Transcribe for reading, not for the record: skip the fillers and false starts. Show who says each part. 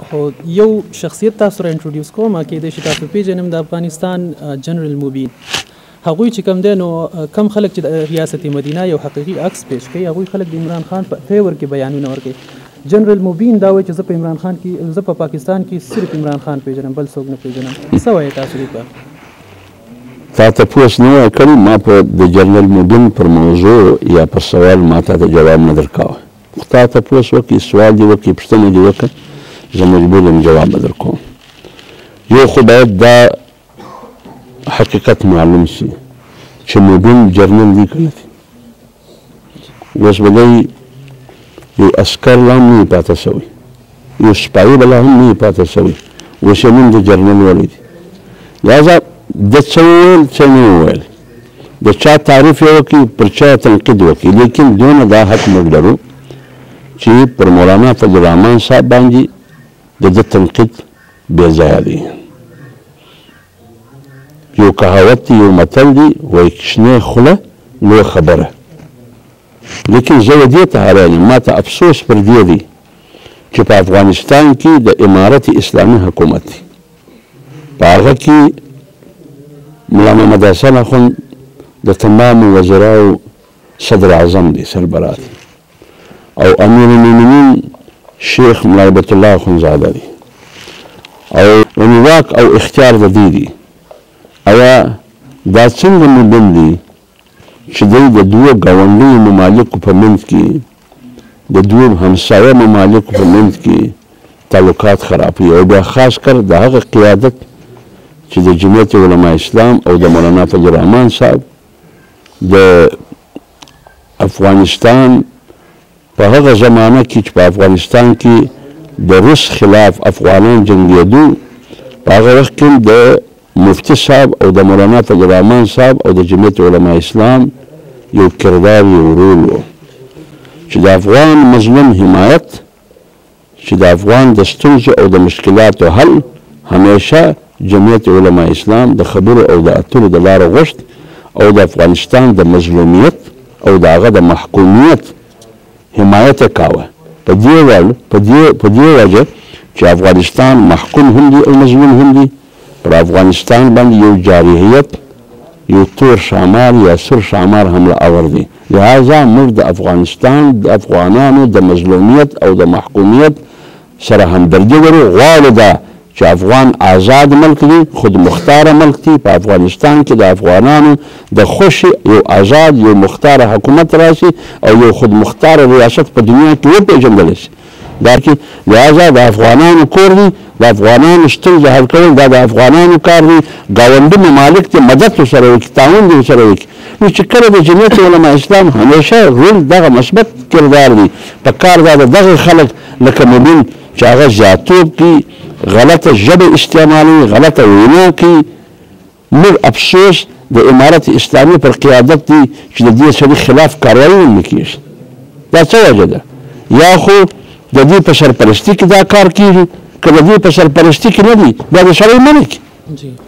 Speaker 1: خو یو شخصیت تاسو را انټروډیوس کوم کېدای شي تاسو پیژنم د افغانستان جنرال موبین هغوی چې کوم دی نو کم خلک چې د ریاست مدینه یو حقیقي عکس پیش کوي هغوی خلک د عمران خان په فیور کې بیانونه ورکوي. جنرال موبین دا وایي چې زه په عمران خان کې زه په پاکستان کې صرف عمران خان پیژنم بل څوک نه پیژنم. څه وایي تاسو دې په
Speaker 2: تا تپوس نه وای کړی ما په د جنرال موبین پر موضوع یا پر سوال ما ته د جواب نه درکاوه. خو تا تپوس وکړي سوال دې وکړي پوښتنه دې وکړه زه مجبور یم جواب به درکوم. یو خو باید دا حقیقت معلوم شي چې موبین جرنل دی که نه دی. اوس به دی یو اسکر لا هم نه وي پاته شوی یو سپایي به لا هم نه وي پاته شوی اوس یې نوم د جرنل ولی دی. لهذا ده څه وویل څه نه وویل د چا تعریف یې وکړي پر چا تنقید وکړي لیکن دونه دا حق موږ لرو چې پر مولانا فضل الرحمن صاحب باندې د ده تنقید بې ځایه دی. یو کهاوت دی یو متل دی وایي کشنې خوله لویه خبره لیکن زه دې ته حیران یم ما ته افسوس پر دې دی چې په افغانستان کې د امارت اسلامي حکومت دی په هغه کې ملا محمد حسن اخوند د تمامو وزراو صدر اعظم دی سربراه دی او امیر المؤمنین شیخ ملا هیبت الله اخوندزاده دی او واک او اختیار د دې دی. آیا دا څنګه موبین دی چې دوی د دوه ګاونډیو ممالکو په منځ کې د دوه همسایه ممالکو په منځ کې تعلقات خرابوي او بیا خاص کر د هغه قیادت چې د جمعیت علما اسلام او د مولانا فضل الرحمن صاحب د افغانستان په هغه زمانه کې چې په افغانستان کې د روس خلاف افغانان جنګېدو په هغه وخت کې د مفتی صاحب او د مولانا فضل الرحمن صاحب او د جمعیت علما اسلام یو کردار یو رول و چې د افغان مظلوم حمایت چې د افغان د ستونزو او د مشکلاتو حل همیشه جمعیت علما اسلام د خبرو او د اترو د لارو غوښت او د افغانستان د مظلومیت او د هغه د محکومیت حمایت یې کاوه په دې وجه چې افغانستان محکوم هم دی او مظلوم هم دی. پر افغانستان باندې یو جارحیت یو تور شامار یا سور شامار حمله آور دی. لهذا موږ د افغانستان د افغانانو د مظلومیت او د محکومیت سره همدردي لرو. غواړو دا چې افغان آزاد ملک دی خود مختار ملک دی په افغانستان کې د افغانانو د خوشي یو آزاد یو مختار حکومت راشي او یو خود مختار ریاست په دنیا کې وپېژندل شي. دا کې لهذا د افغانانو کور دی د افغانانو ستونزې حل کول دا د افغانانو کار دی. ګاونډي ممالک ته مدد ورسره وکړي تعاون دې ورسره وکړي. نو چې کله د جمعیت علما اسلام همیشه رول دغه مثبت کردار دی په کار دا د دغه خلک لکه مومن چې هغه زیاتوب کوي غلطه ژبه استعمالوي غلطه وینا کوي. موږ افسوس د امارت اسلامي پر قیادت دی چې د دې سړي خلاف کاروایي ونه کېږي. دا څه وجه ده؟ یا خو د دې په سرپرستي کې دا کار کېږي که د دې په سرپرستي کې نه دی دا د سړی منع کړي.